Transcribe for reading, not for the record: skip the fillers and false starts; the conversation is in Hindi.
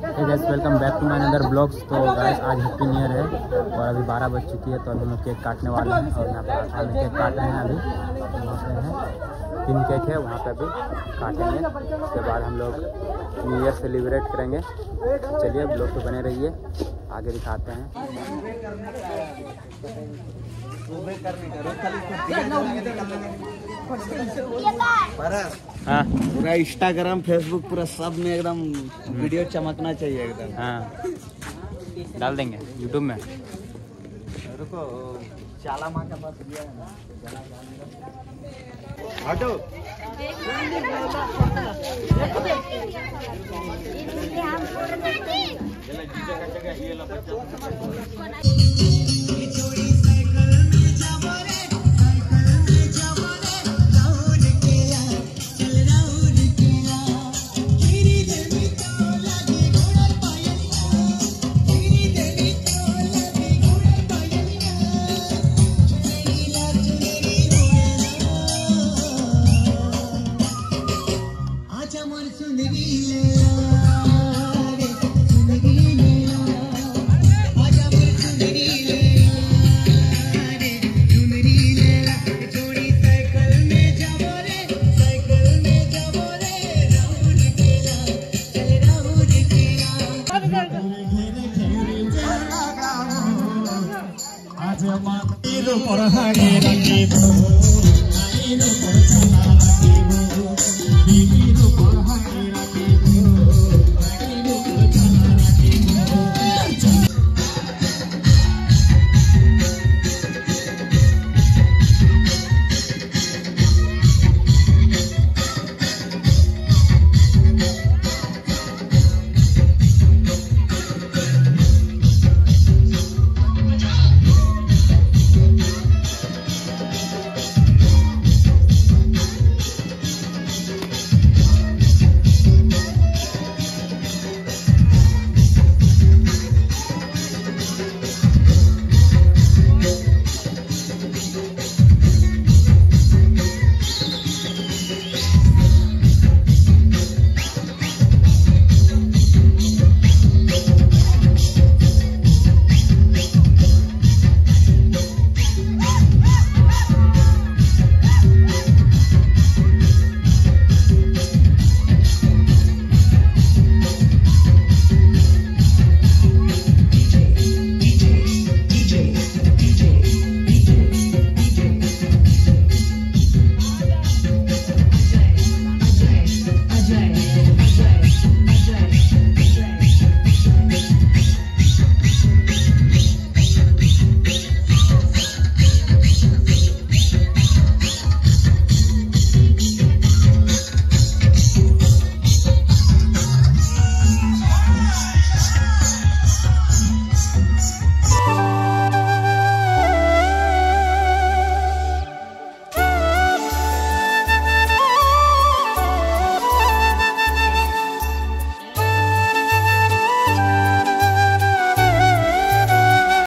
Guys welcome back to my another blogs. तो गाइस आज हैप्पी न्यू ईयर है और अभी 12 बज चुकी है, तो अभी हम लोग केक काटने वाले हैं और यहाँ पर आसाम में केक काट रहे हैं। अभी वहाँ पे है 3 केक है, वहाँ पे अभी काटेंगे। उसके बाद हम लोग न्यू ईयर सेलिब्रेट करेंगे। चलिए ब्लॉग पे बने रहिए, आगे दिखाते हैं। हाँ पूरा इंस्टाग्राम फेसबुक पूरा सब में एकदम वीडियो चमकना चाहिए एकदम। हाँ डाल देंगे यूट्यूब में। रुको चाला माँ के पास गया है ना, हटो। आज